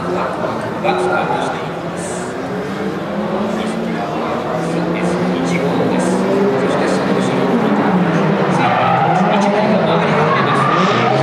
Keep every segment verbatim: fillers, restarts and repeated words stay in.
ナカがスタートしています。エスいち号です。そしてその後ろにさあいちだいが回り始めます。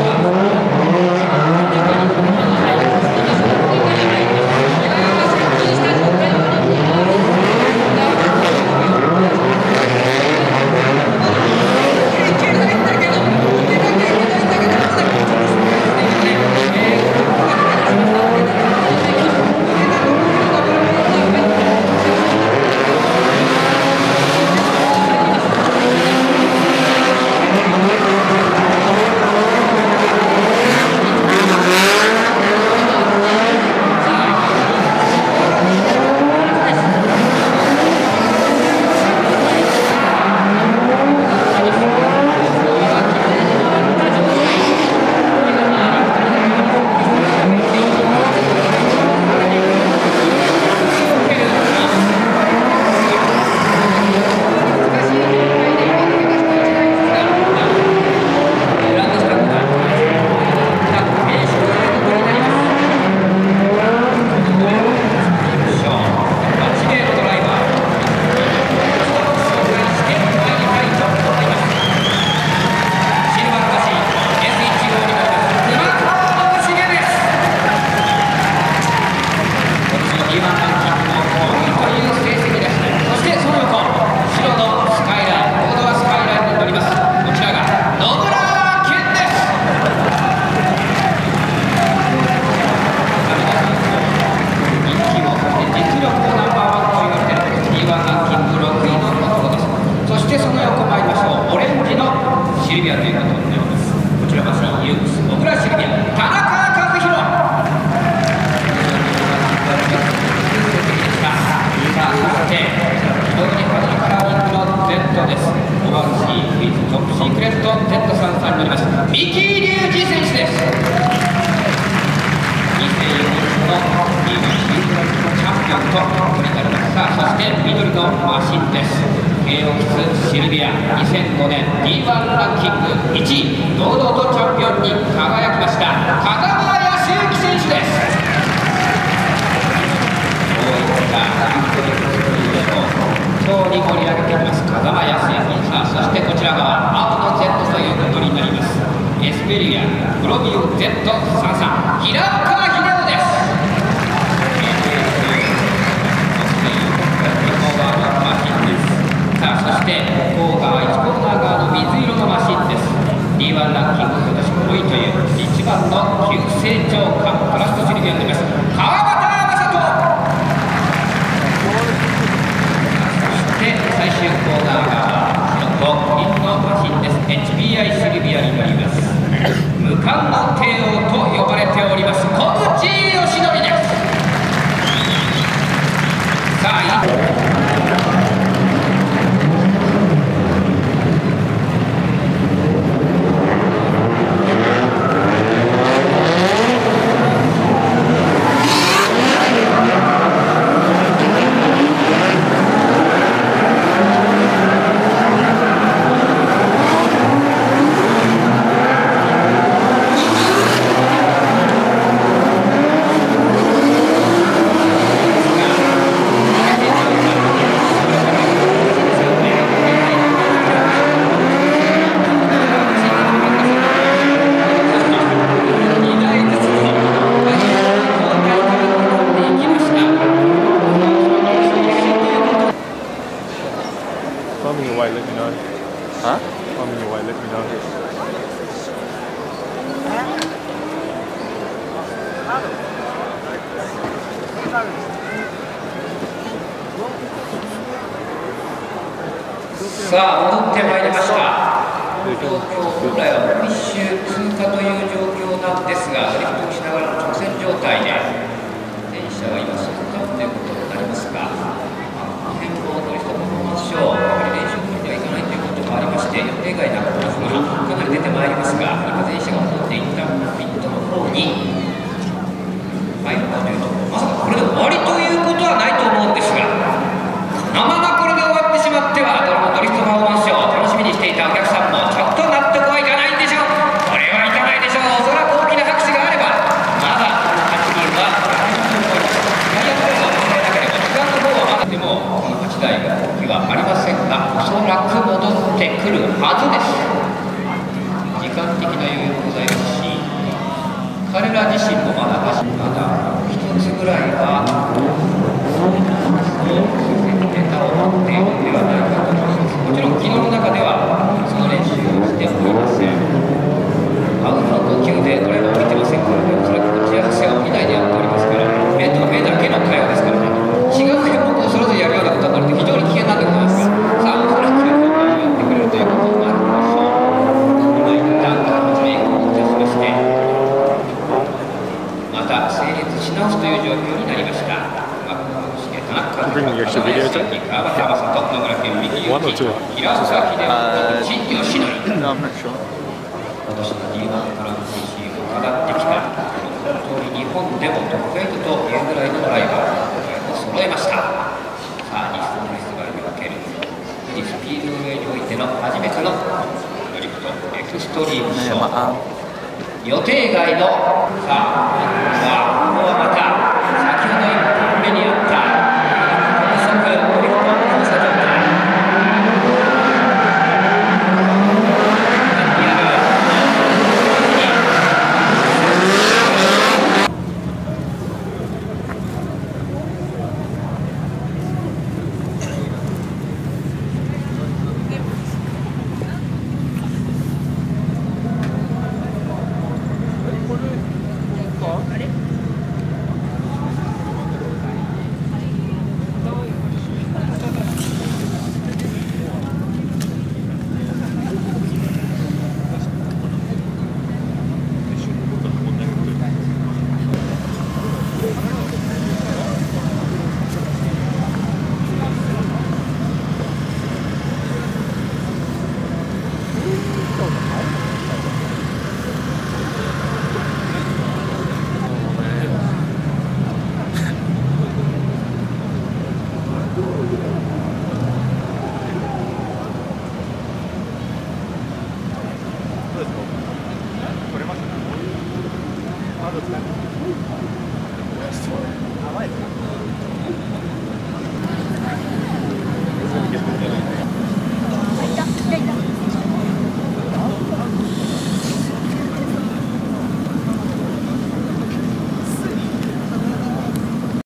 シルビアということになります。こちらマシンユース小倉シルビア田中和弘。さあそして非常に派手なカラーリングの Z です。オバウシークイズトップシークレット ゼットさんじゅうさん になります。三木隆二選手です。にせんよねんのリーグシーズンチャンピオンとなります。さあそして緑のマシンです。ケーオーシルビアにせんごねん ディーワン ランキングいちい堂々とチャンピオンに輝きました風間康之選手です。こういった今日に盛り上げています風間康之。さあそしてこちら側青の Z ということになります。エスペリアプロビュー ゼットさんじゅうさん 平岡秀夫です。さあそして向こう側いちコーナー側の水色のマシンです。 ディーワン ランキング今年ごいといういちばんの急成長感トラストシルビアになります川端雅人。そして最終コーナー側白と銀のマシンです。 エイチピーアイ シルビアになります。無冠の帝王と呼ばれております小渕義則です。さあさあ戻ってまいりました。東京本来は一周通過という状況なんですが、ドリフトをしながらの直線状態で電車は今速度ということになりますが、変更ドリフトパフォーマンス賞やはり練習通りではいかないということもありまして、予定外なことがかなり出てまいりますが、今電車が戻っていったピットの方に入るかというと、まさかこれで終わりということはないと思うんですが、このままこれで終わってしまってはドリフトパフォーマンス賞を楽しみにしていたお客さんもちょっと納得はいかないんでしょう。これはいかないでしょう。おそらく大きな拍手があればまだはちにんはるはずです。時間的な余裕もございますし、彼ら自身もまだまだ一つぐらいはネタを持っているのではないかと思います。もちろん昨日の中ではその練習をしておりません。アウトの呼吸でドライバーを見てませんからね、おそらく打ち合わせを見ないでやっておりますから、目と目だけの会話ですからね、違う演目をそれぞれやるようなことになると非常に危険なんでございますが、さあおそらくやってくれるということになるでしょう。今一旦初めを出しまして、また成立し直すという状況になりました。田中、川端正人、野村健、右行き、平岡秀夫、新吉典。今年の ジーワン グランプリシーズンを上がってきた、本当に日本でもトップエイトというぐらいのドライバーを揃えました。さあ、日本フェスティバルにおける富士スピードウェイにおいての初めてのドリフトエクストリームショー、予定外のさあ